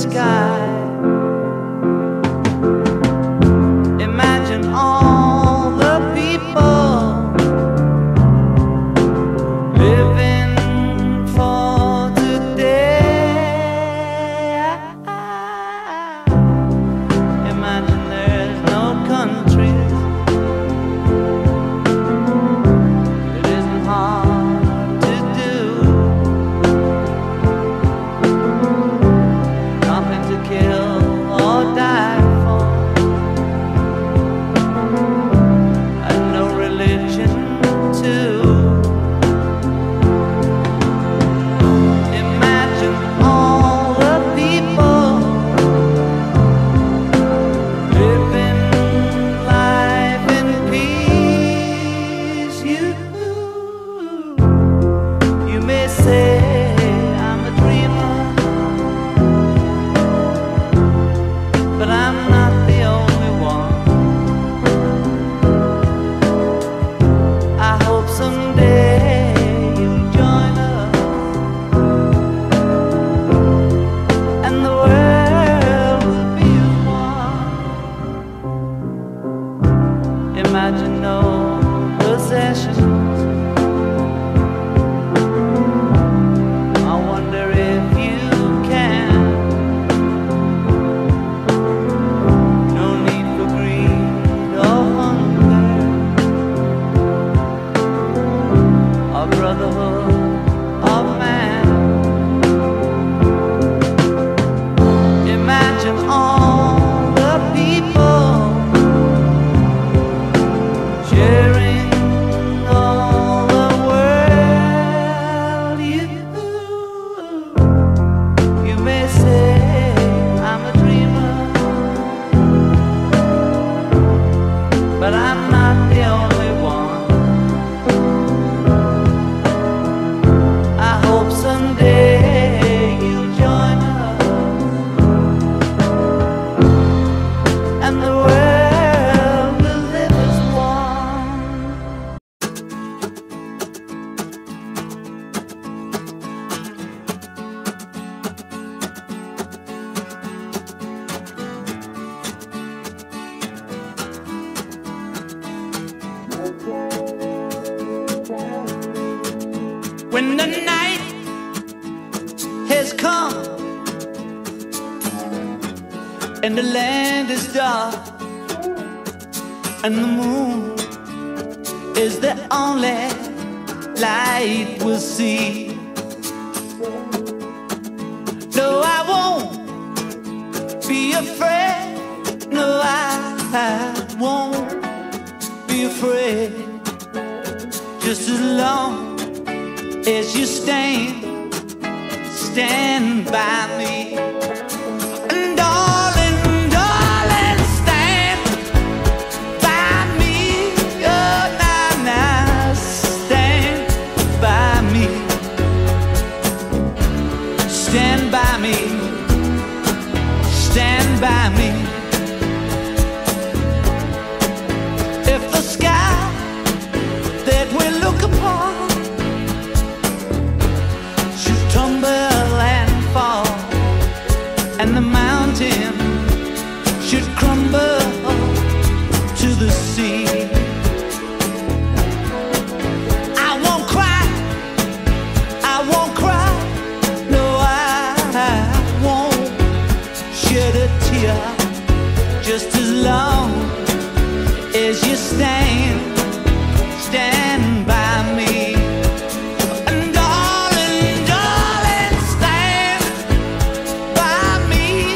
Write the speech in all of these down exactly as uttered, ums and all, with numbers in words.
sky. Imagine all the people living for today. Imagine there's no countries. It isn't hard to do. Nothing to kill or die for, and no religion too. Imagine all the people living life in peace. You, you may say I'm a dreamer, but I'm not the only one. I hope someday you'll join us, and the world will be as one. Imagine no possessions. I wonder if you can. No need for greed or hunger, or brotherhood of man. Imagine all the people sharing all the world. You, you may say I'm a dreamer, but I'm not the only one. I hope someday you'll join us, and the world will live as one. When the night has come and the land is dark and the moon is the only light we'll see, no, I won't be afraid. No, I, I won't be afraid. Just as long as you stand, stand by me. And darling, darling, stand by me. Oh, now, now, stand by me. Stand by me. Stand by me. If the sky that we look upon should tumble and fall, and the mountain should crumble to the sea, I won't cry, I won't cry. No, I, I won't shed a tear. Just as long as you stand, stand by me. And darling, darling, stand by me.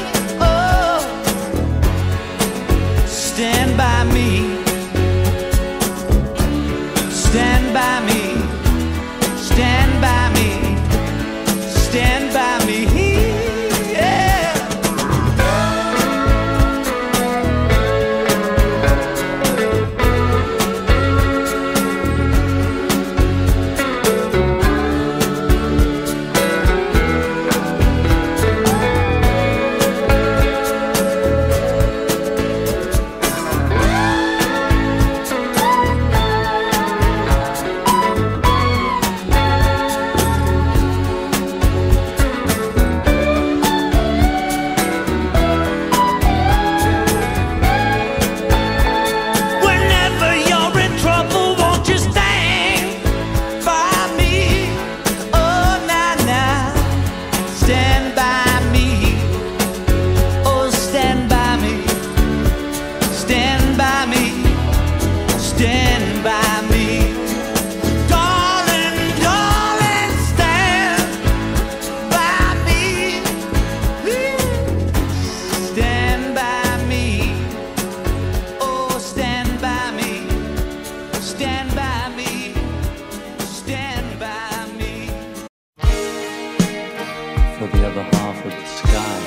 for the other half of the sky.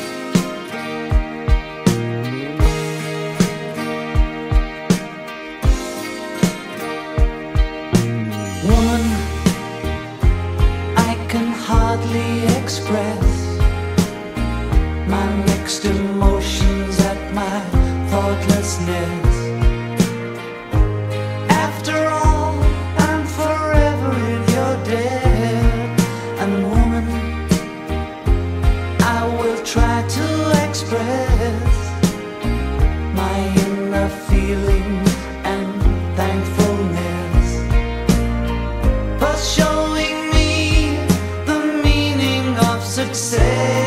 Woman, I can hardly express my mixed emotions at my thoughtlessness. After all, I'm forever in your debt. And woman, I will try to express my inner feelings and thankfulness for showing me the meaning of success.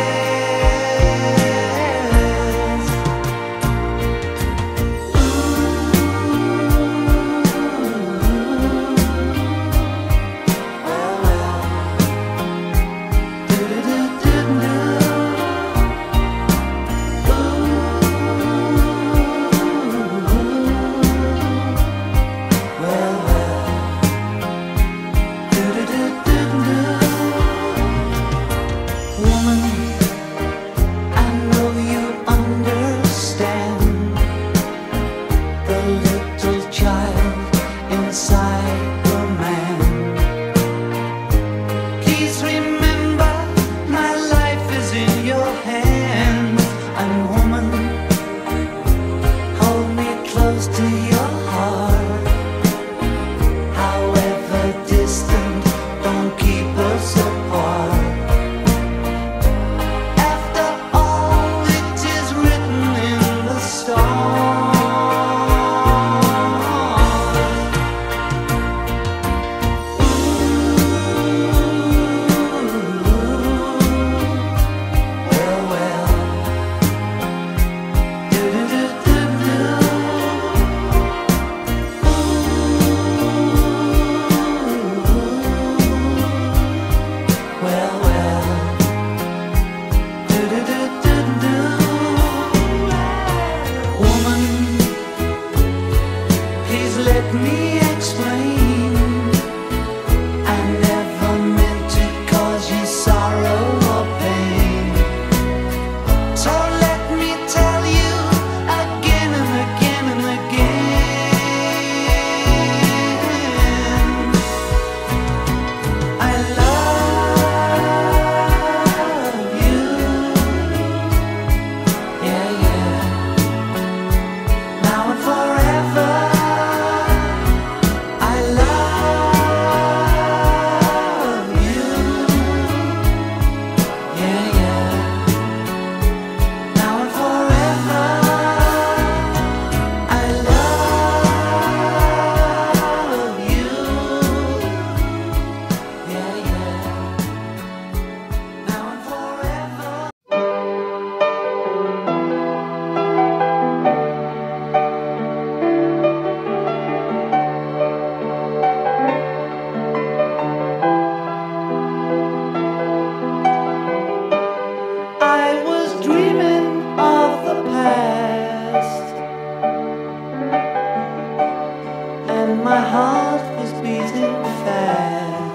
My heart was beating fast.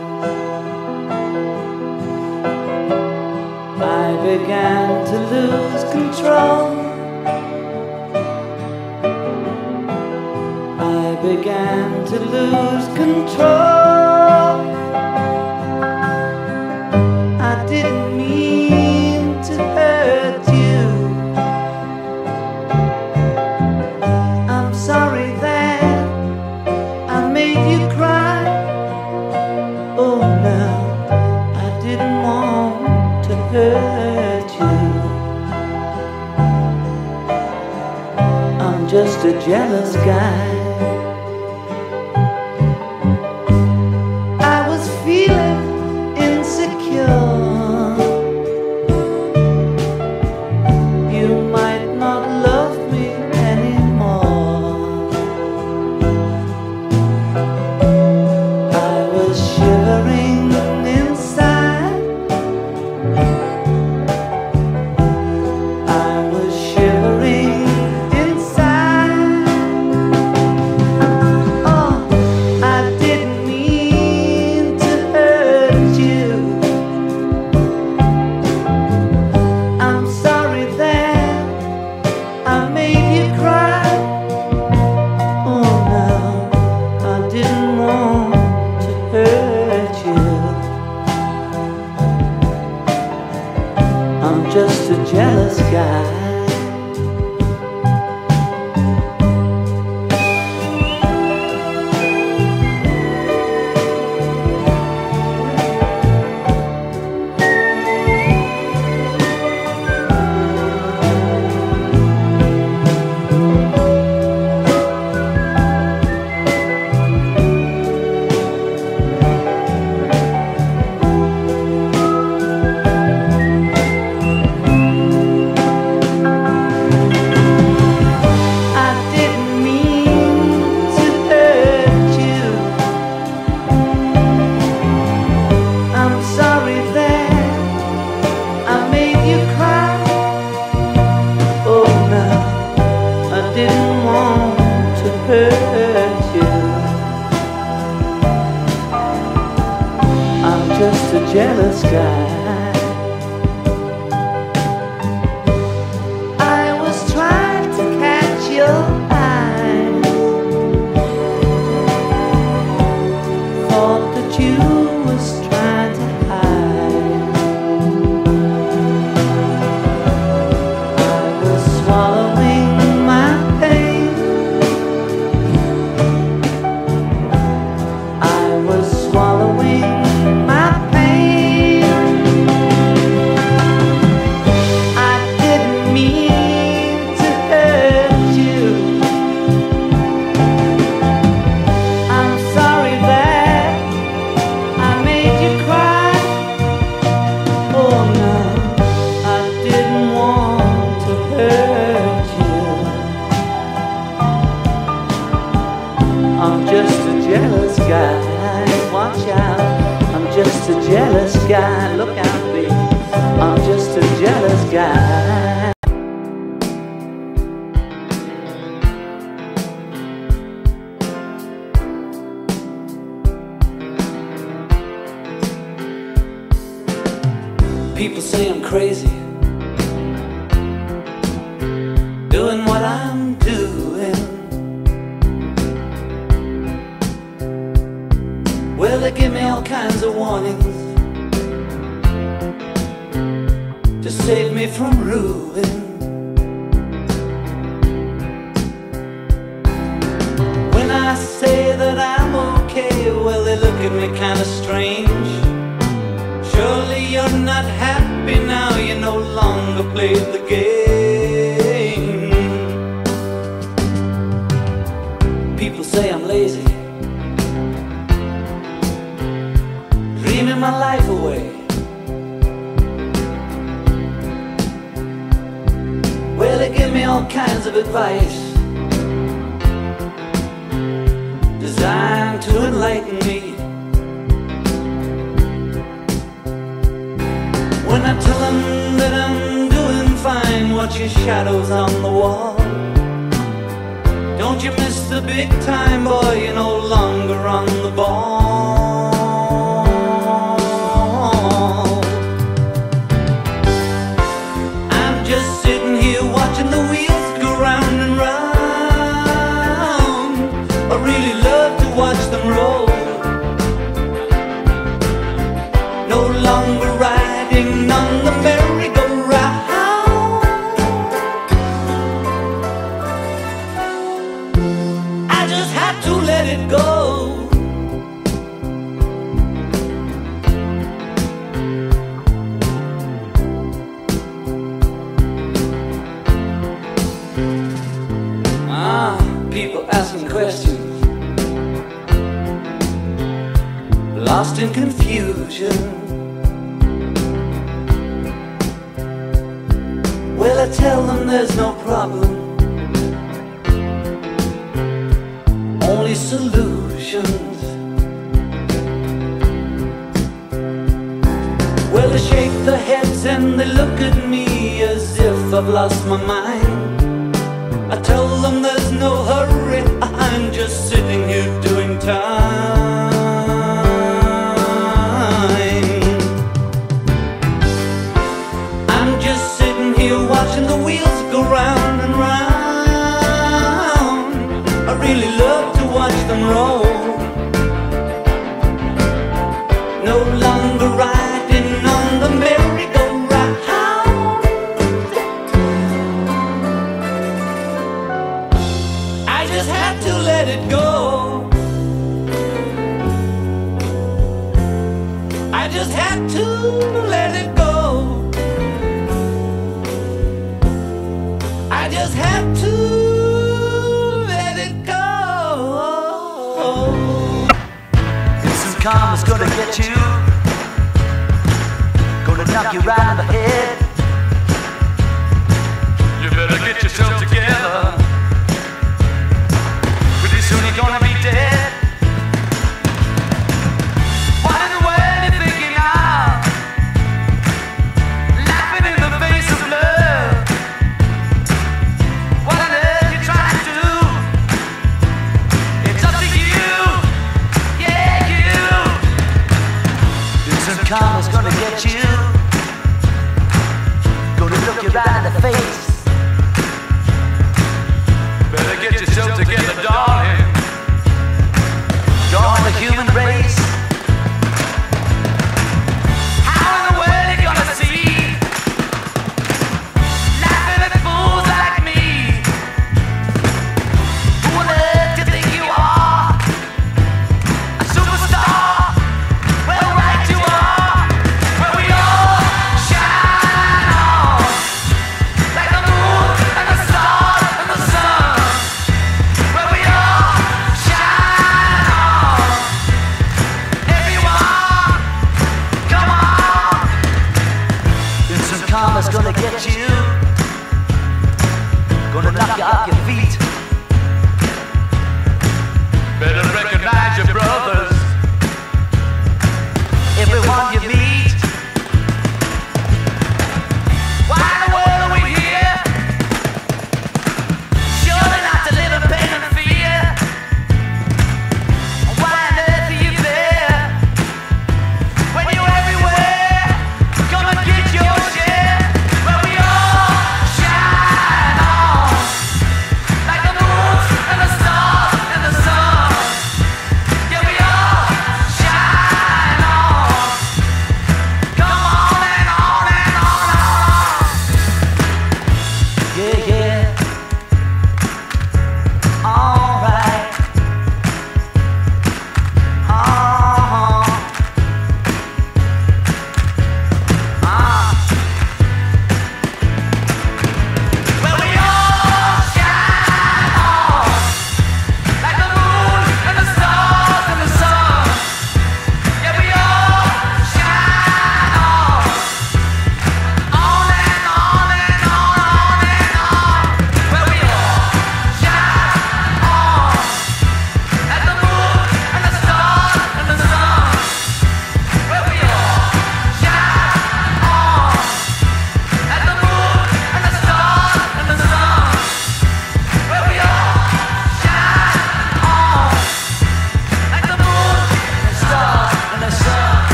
I began to lose control. I began to lose control. I didn't mean to hurt you. I'm sorry that I made you cry. Oh no, I didn't want to hurt you. I'm just a jealous guy. I was feeling insecure. You might not love me anymore. I was shivering inside. I was shivering inside. just a jealous guy. Just a jealous guy. I was trying to catch your eyes, thought that you was trying to hide. I was swallowing my pain, I was swallowing jealous guy, watch out, I'm just a jealous guy, look out baby, I'm just a jealous guy. People say I'm crazy, doing what I'm doing. Well, they give me all kinds of warnings to save me from ruin. When I say that I'm okay, well, they look at me kind of strange. Surely you're not happy now, you no longer play the game. People say I'm lazy, dreaming my life away. Well, they give me all kinds of advice designed to enlighten me. When I tell them that I'm doing fine, watch your shadows on the wall. Don't you miss the big time, boy, you're no longer on the ball. I'm just sitting here watching the wheels go round and round. I really love to watch them roll. No longer riding on the merry-go-round. I just had to let it go. Ah, people asking questions, lost in confusion. Well, I tell them there's no problem, only solutions. Well, they shake their heads and they look at me as if I've lost my mind. I tell them there's no hurry, I'm just sitting here doing time. I'm just sitting here watching the wheels go round and round. I really love to watch them roll. No longer riding on the merry-go-round. just had to let it go. I just had to let it go. Some karma's gonna get you, gonna knock you right in the head. You better get yourself together, pretty soon you're gonna be dead. What in the world you thinking of? Laughing in the face of love. What on earth you trying to do? It's up to you, yeah you. Some karma's gonna get you, gonna look you right in the face. Better get yourself together, darling. Join the human race. How in the world you gonna see? Laughing at fools like me. Who on earth do you think you are? A superstar? Well, right you are. Where we all shine on, like the moon and the stars and the sun. Where we all shine on,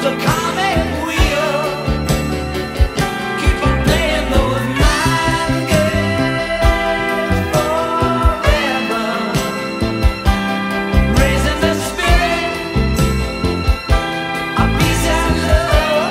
the comic wheel. Keep on playing those mind games forever. Raising the spirit of peace and love.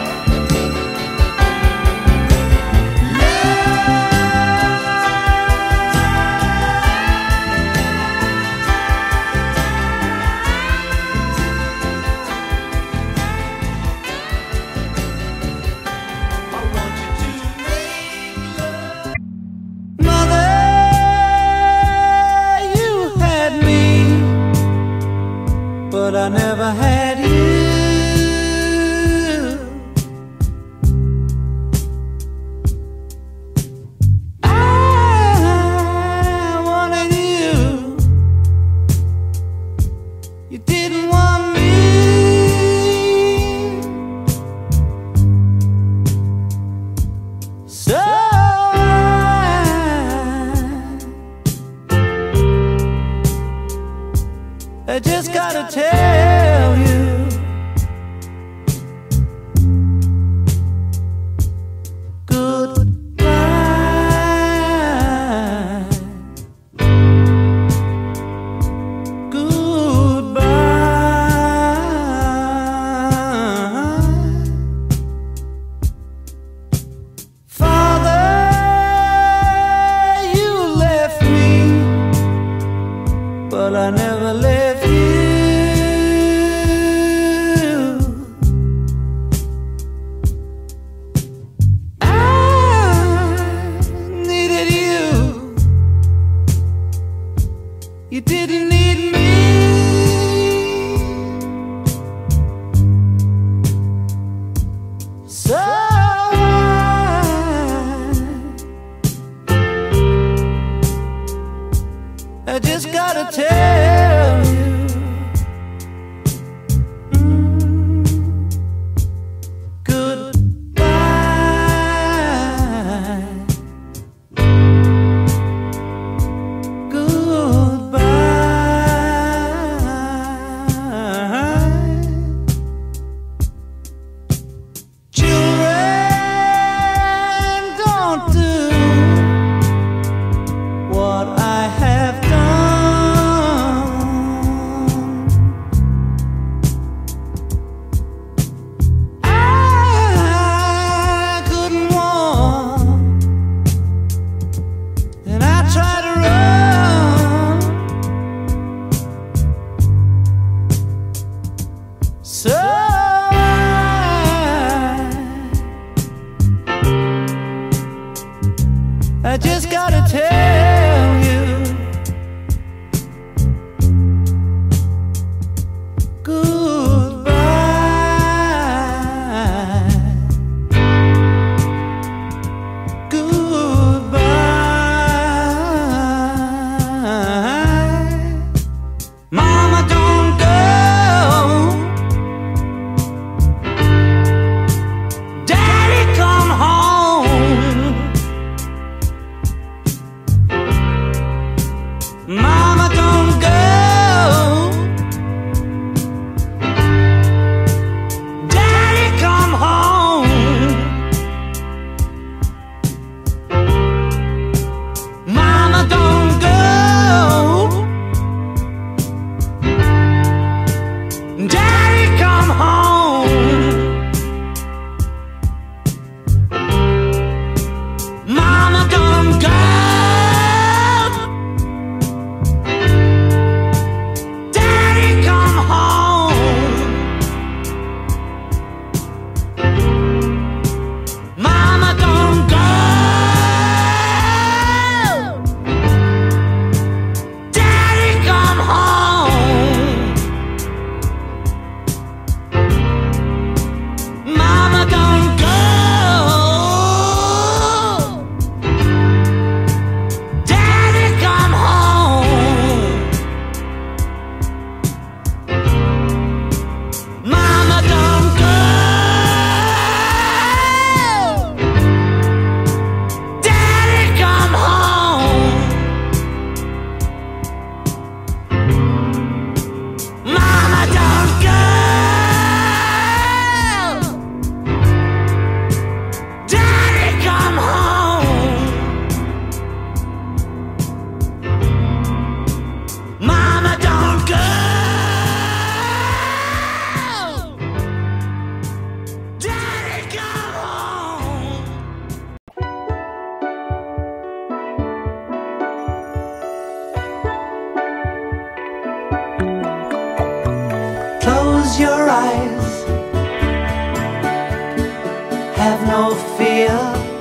have no fear.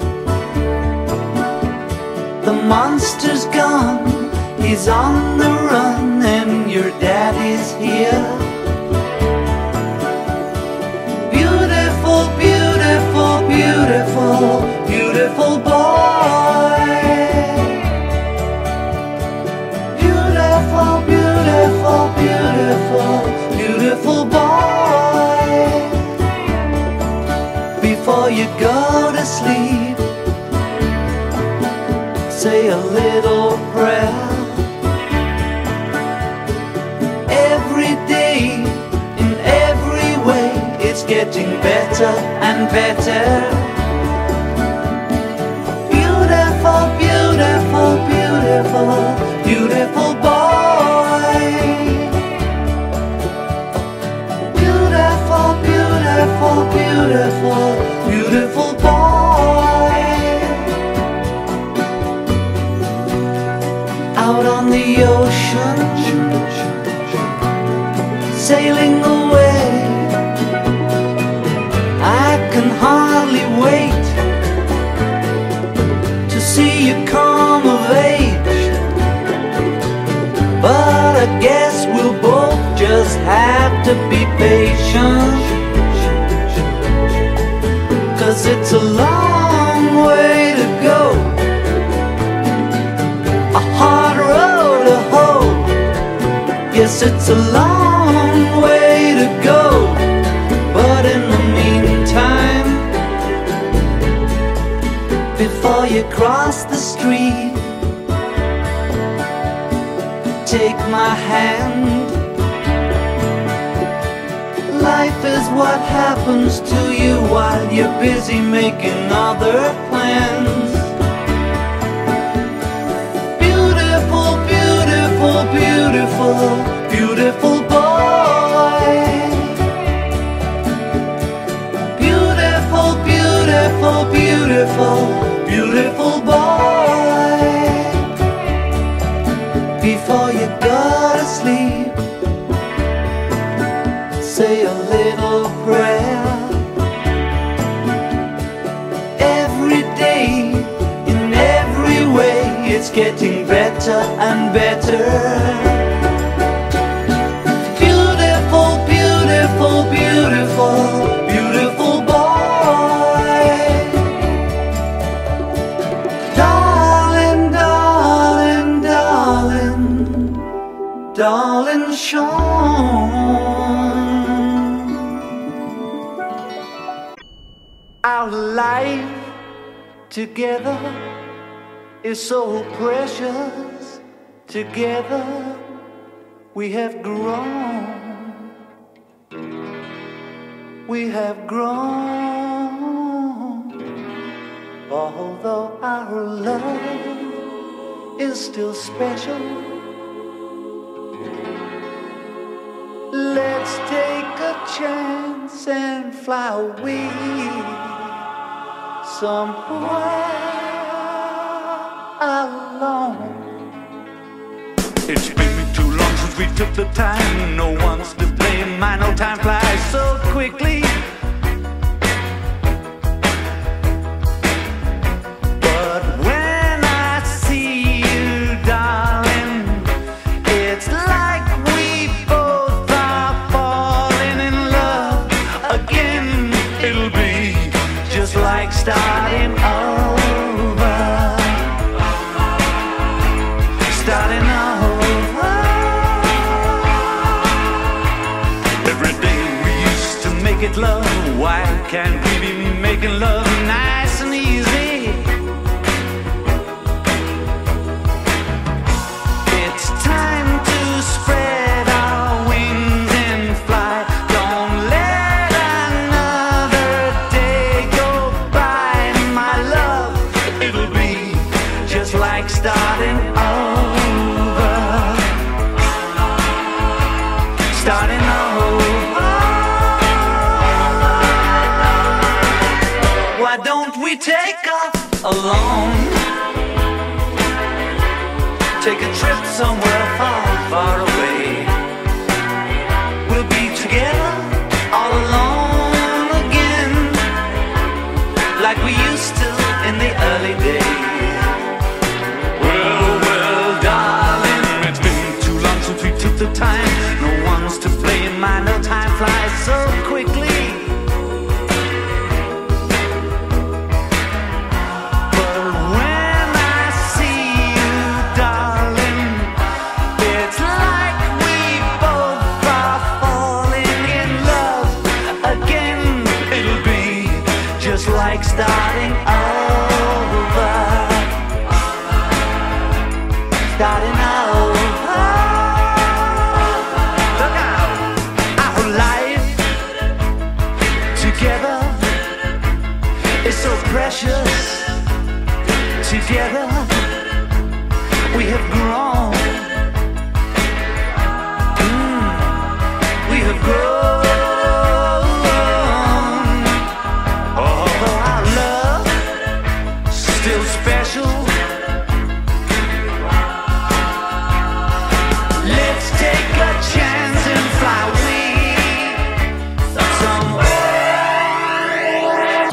The monster's gone, he's on the run, and your daddy's here. Beautiful, beautiful, beautiful, beautiful boy. Beautiful, beautiful, beautiful, beautiful boy. Before you go to sleep, say a little prayer. Every day, in every way, it's getting better and better. Beautiful, beautiful, beautiful, beautiful boy. Beautiful, beautiful, beautiful, beautiful boy. Out on the ocean, sailing away, I can hardly wait to see you come of age. But I guess we'll both just have to be patient, 'cause it's a long way to go, a hard road to hoe. Yes, it's a long way to go, but in the meantime, before you cross the street, take my hand. Life is what happens to you while you're busy making other plans. Beautiful, beautiful, beautiful, beautiful boy. Beautiful, beautiful, beautiful, beautiful boy. Before you go to sleep, say a little prayer. Every day, in every way, it's getting better and better. Beautiful, beautiful, beautiful, beautiful boy. Darling, darling, darling, darling Sean. Our life together is so precious. Together we have grown. We have grown. Although our love is still special, let's take a chance and fly away somewhere alone. It's been too long since we took the time. No one's to blame. I know time flies so quickly. But when I see you, darling, it's like we both are falling in love again. It'll be just like starting over. Starting over. Every day we used to make it love. Why can't we be making love nice and easy? It's time to spread our wings and fly. Don't let another day go by, my love. It'll be just like starting over. Starting over. Why don't we take off alone? Take a trip somewhere far, far away. We'll be together all alone again. like we used to in the early days. Well, well, darling, it's been too long since we took the time. No one's to blame, I know time flies so quickly. But when I see you, darling, it's like we both are falling in love again. It'll be just like starting over. Starting over. Look out. Our life together is so precious. Together we have grown. Mm, we have grown. Although our love still special. Let's take a chance and fly away somewhere.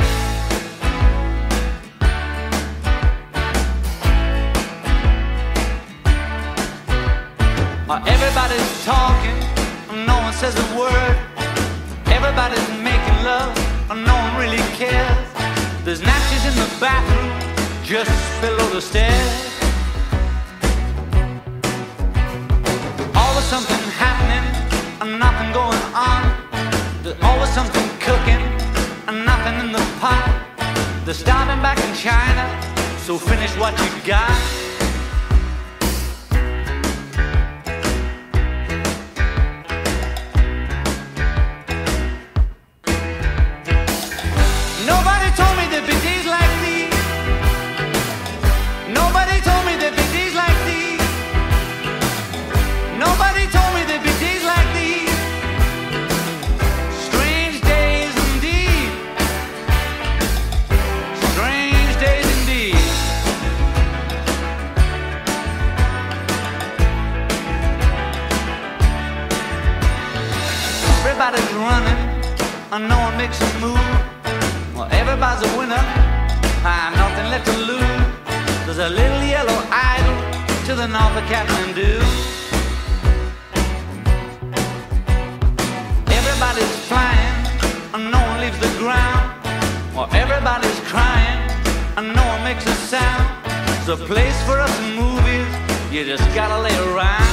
Uh, Everybody's talking, no one says a word. Everybody's making love, no one really cares. There's napkins in the bathroom, just below the stairs. Always something happening, and nothing going on. There's always something cooking, and nothing in the pot. They're starting back in China, so finish what you got. Nobody told me there'd be days like these. Nobody told me there'd be days like these. Nobody told me there'd be days like these. Strange days indeed. Strange days indeed. Everybody's running, and no one makes a move. Well, everybody's a winner, ah, nothing left to lose. There's a little yellow idol to the north of Kathmandu. Everybody's flying, and no one leaves the ground. Well, everybody's crying, and no one makes a sound. It's a place for us in movies, you just gotta lay around.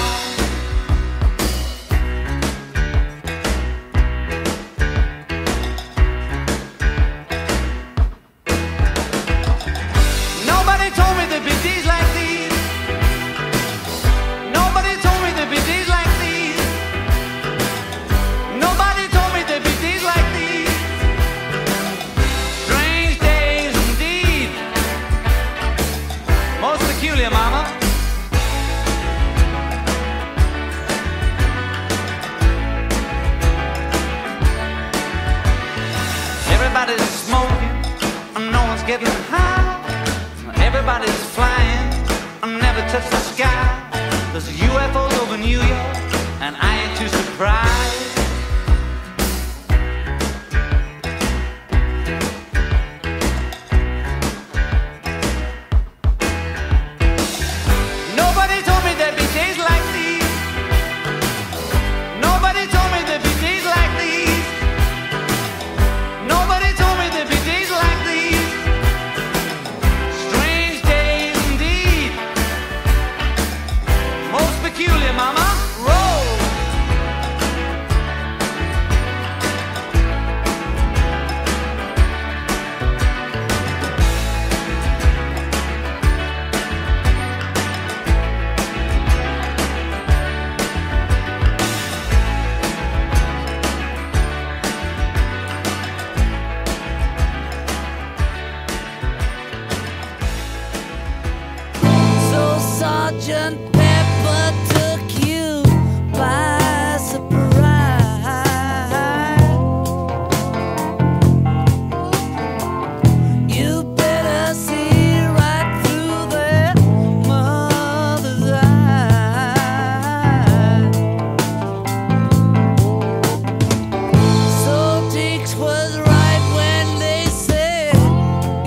Nobody told me there'd be days like these. Nobody told me there'd be days like these. Nobody told me there'd be days like these. Strange days indeed. Most peculiar, mama. Everybody's smoking, and no one's getting high. Everybody's flying, and never touch the sky. There's U F Os over New York, and I ain't too surprised. Nobody told me there'd be days like these. Nobody told me there'd be days like these. Nobody told me there'd be days like these. Strange days indeed. Most peculiar, mama. Roll. So Sergeant Pepper took you by surprise. You better see right through their mother's eye. So Dix was right when they said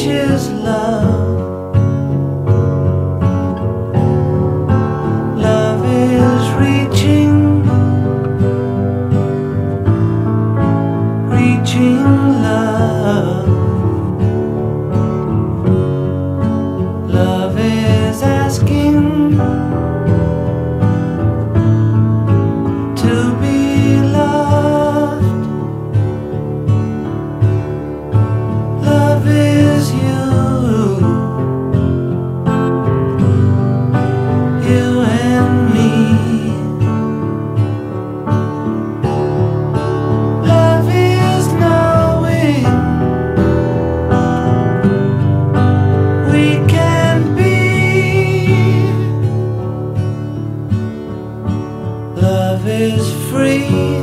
reaches love. Love is reaching, reaching love. Love is asking to be loved. Love is you, you and me. Love is knowing we can be. Love is free,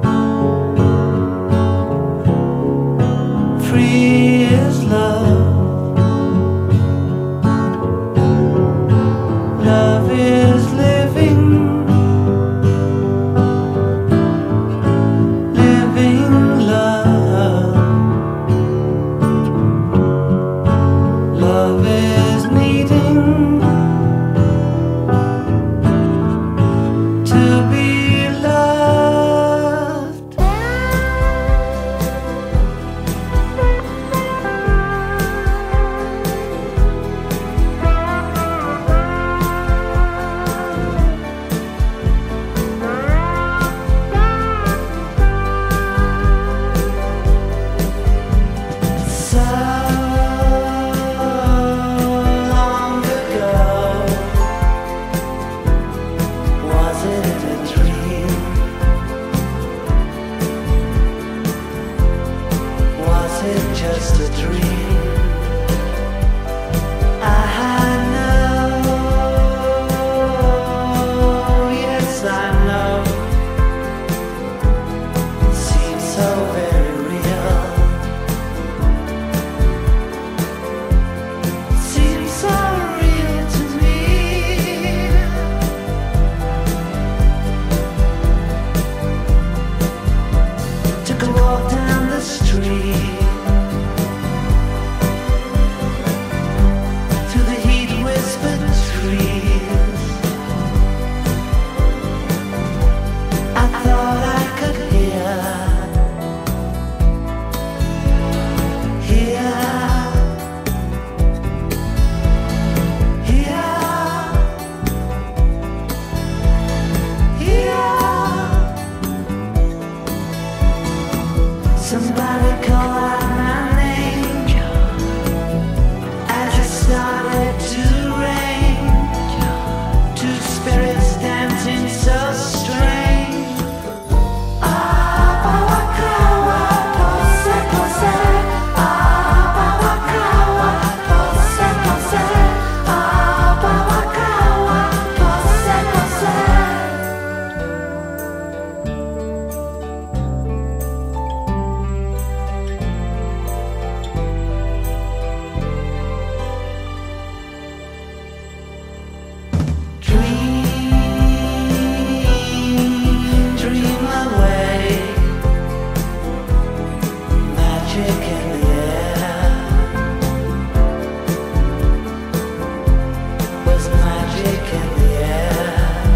free is love. Love is living, living love. Love is needing to be loved. So long ago, was it a dream? Was it just a dream? I know, yes I know. Seems so very real. Seems so real to me. Took a walk down the street, through the heat whispered trees. I thought I could hear, hear, hear, hear. Somebody call out my name as it started to rain. Two spirits dancing so strange. Ah, Bawakawa, pose, pose. Ah, Bawakawa, pose, pose. Ah, Bawakawa, pose, pose. Dream, dream away. Magic in the air. Was magic in the air.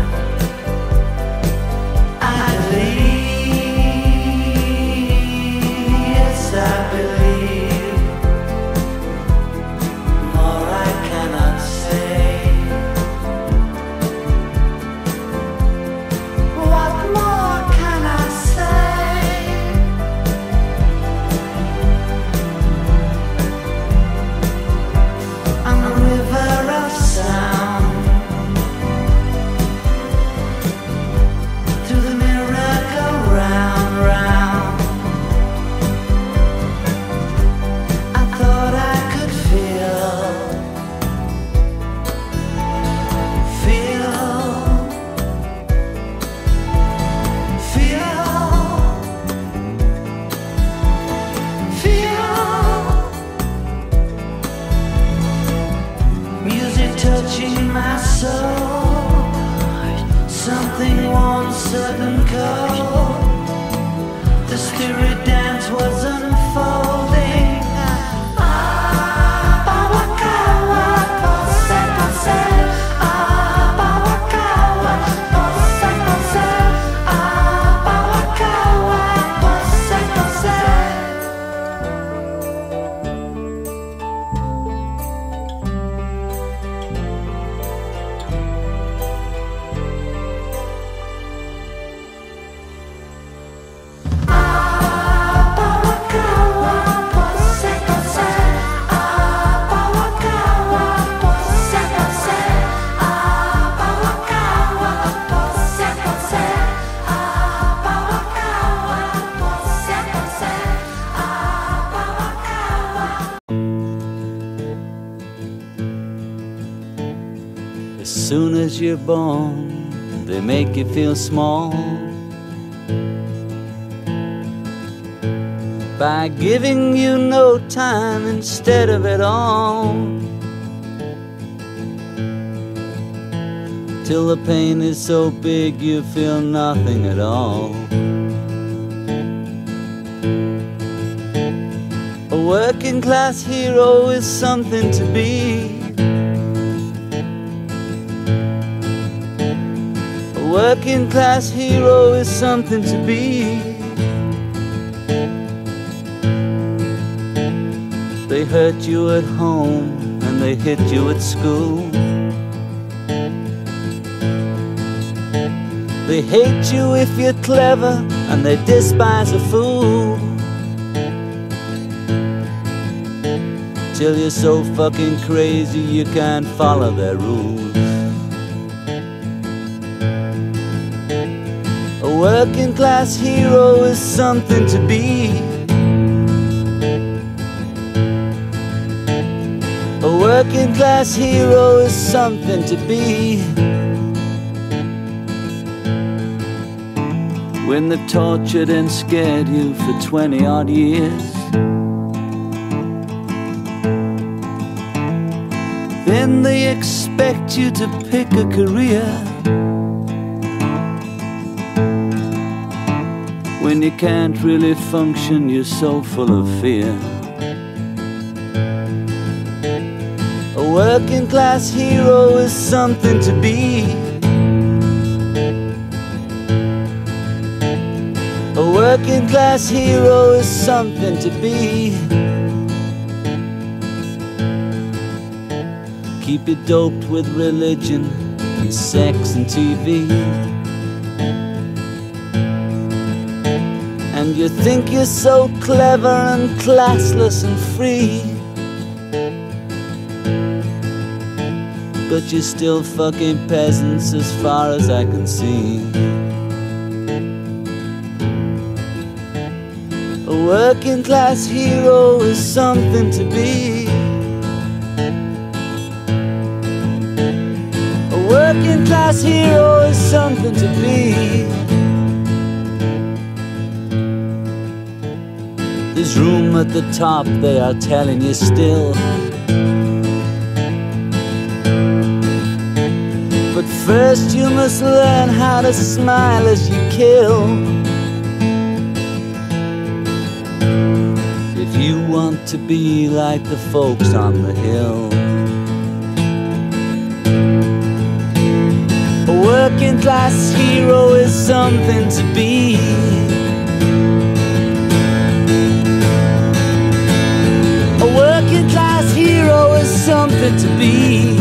I believe, yes I believe. More I cannot say. What more can I say? I'm a river of sound, through the mirror go round, round. I thought I could feel, feel, feel, feel. Music touching my soul, something warm, certain cold. The spirit dance was unfolding. Ah, soon as you're born, they make you feel small by giving you no time instead of it all, till the pain is so big you feel nothing at all. A working class hero is something to be. A working class hero is something to be. They hurt you at home and they hit you at school. They hate you if you're clever and they despise a fool, till you're so fucking crazy you can't follow their rules. A working class hero is something to be. A working class hero is something to be. When they've tortured and scared you for twenty odd years, then they expect you to pick a career. When you can't really function, you're so full of fear. A working class hero is something to be. A working class hero is something to be. Keep you doped with religion and sex and T V, and you think you're so clever and classless and free, but you're still fucking peasants as far as I can see. A working class hero is something to be. A working class hero is something to be. There's room at the top, they are telling you still, but first you must learn how to smile as you kill. If you want to be like the folks on the hill. A working class hero is something to be. A working class hero is something to be.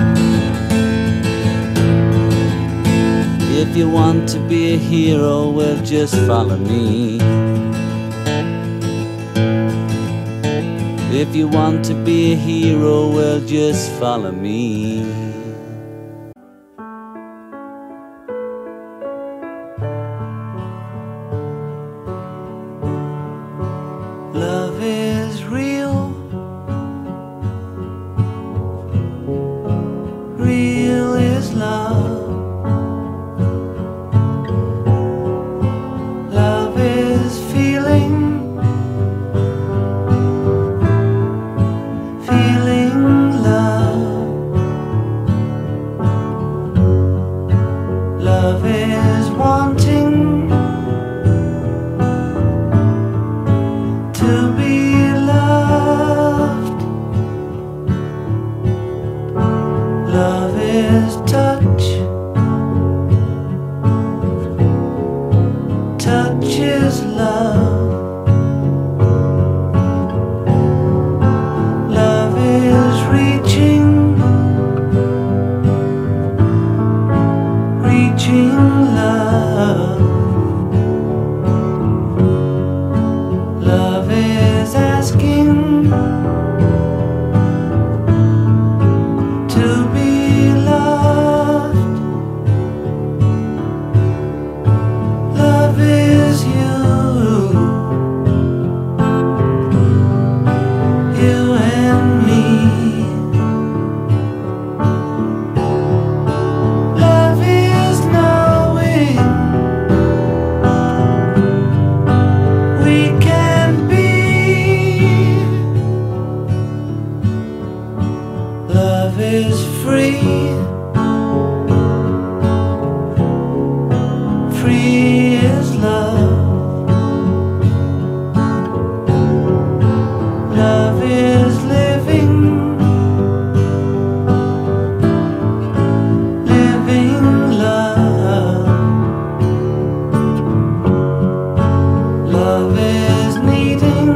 If you want to be a hero, well, just follow me. If you want to be a hero, well, just follow me. Love is real. Real is love. Love is feeling. Feeling love. free. Free is love. Love is living. Living love. Love is needing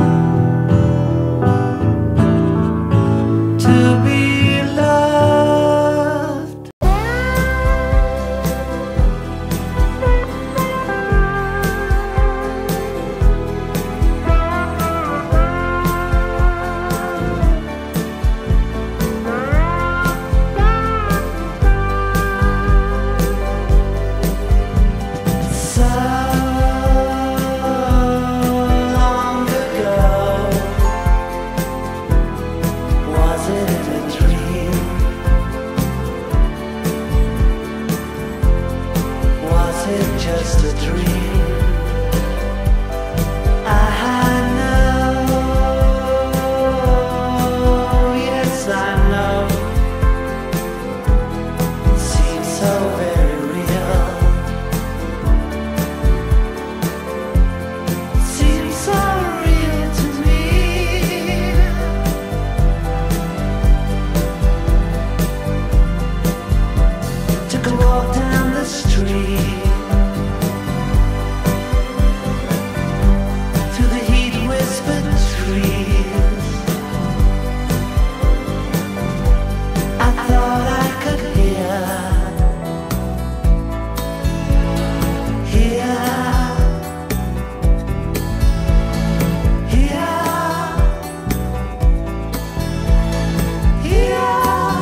to be loved. So long ago, was it a dream? Was it just a dream? I know, yes I know. It seems so very real. Seems so real to me. Took a walk down the street, through the heat whispered trees. I thought I could hear, hear, hear, hear.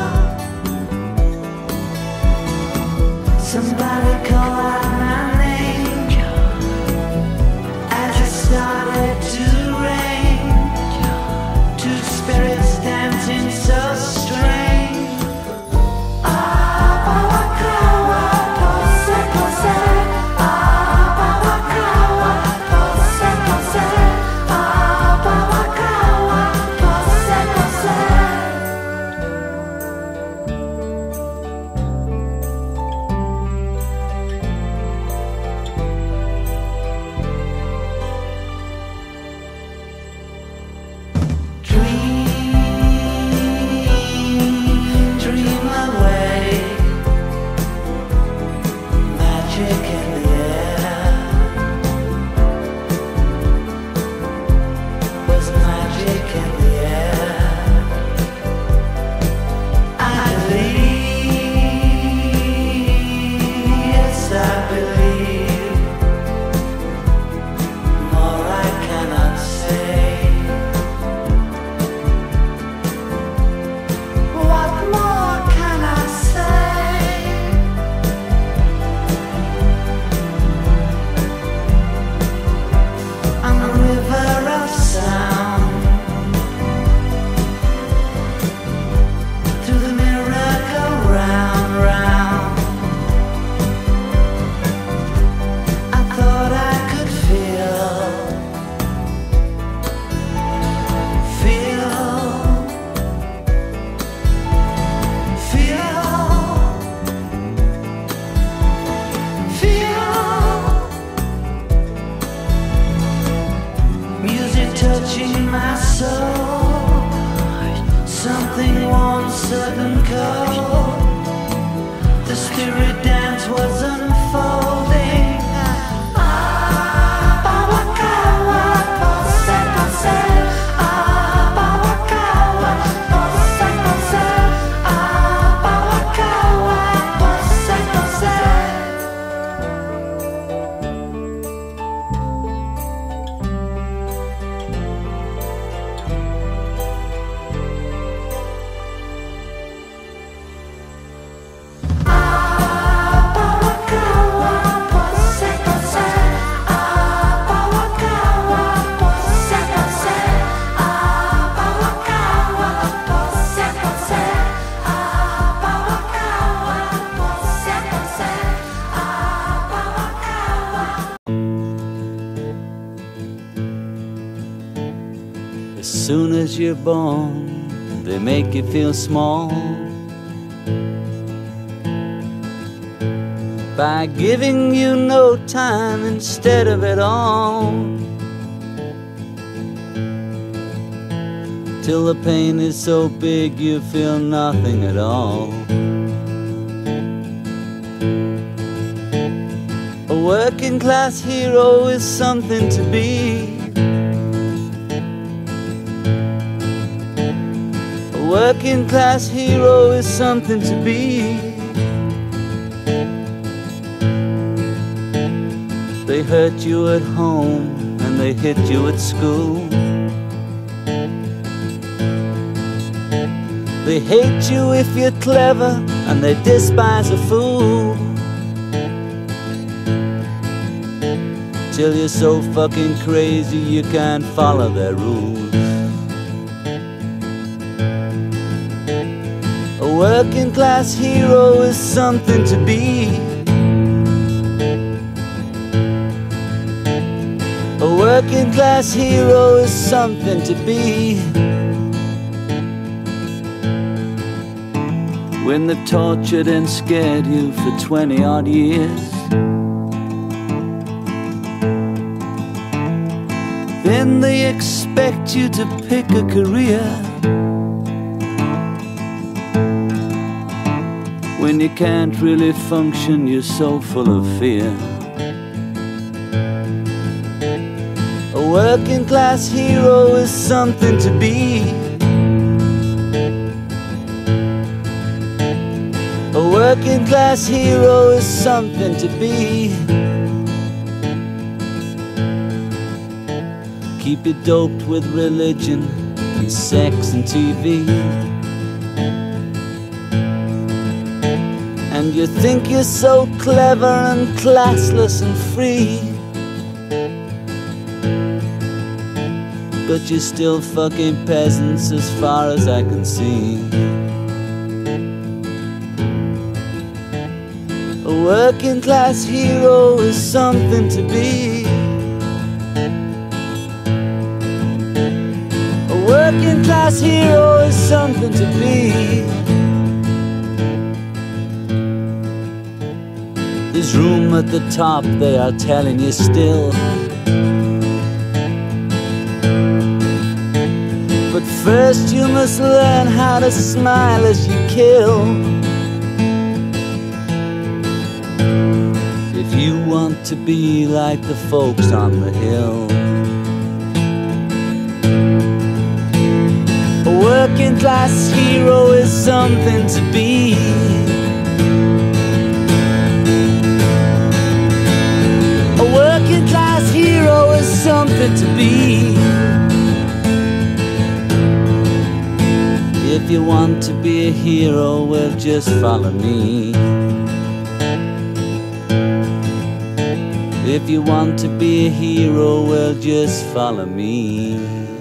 Somebody call out my name as it started to rain. Two spirits dancing so strange. Abawakawa, pose, pose. Abawakawa, pose, pose. Abawakawa, pose, pose. Dream, dream away. Magic in the air. Was magic in the air. I believe, yes I believe. More I cannot say. What more can I say? I'm a river of sound, through the mirror go round, round. I thought I could feel, feel, feel, feel. Music touching my soul. Something warm, certain cold. The spirit dance was unfolding. Abawakawa, pose, pose. Abawakawa, pose, pose. Abawakawa, pose, pose. As soon as you're born, they make you feel small. by giving you no time instead of it all, till the pain is so big you feel nothing at all. A working class hero is something to be. A working class hero is something to be. They hurt you at home and they hit you at school. They hate you if you're clever and they despise a fool, till you're so fucking crazy you can't follow their rules. A working class hero is something to be. A working class hero is something to be. When they've tortured and scared you for twenty odd years, then they expect you to pick a career. When you can't really function, you're so full of fear. A working class hero is something to be. A working class hero is something to be. Keep it doped with religion and sex and T V, and you think you're so clever and classless and free, but you're still fucking peasants as far as I can see. A working class hero is something to be. A working class hero is something to be. There's room at the top, they are telling you still, but first you must learn how to smile as you kill. If you want to be like the folks on the hill. A working class hero is something to be. A working class hero is something to be. If you want to be a hero, well, just follow me. If you want to be a hero, well, just follow me.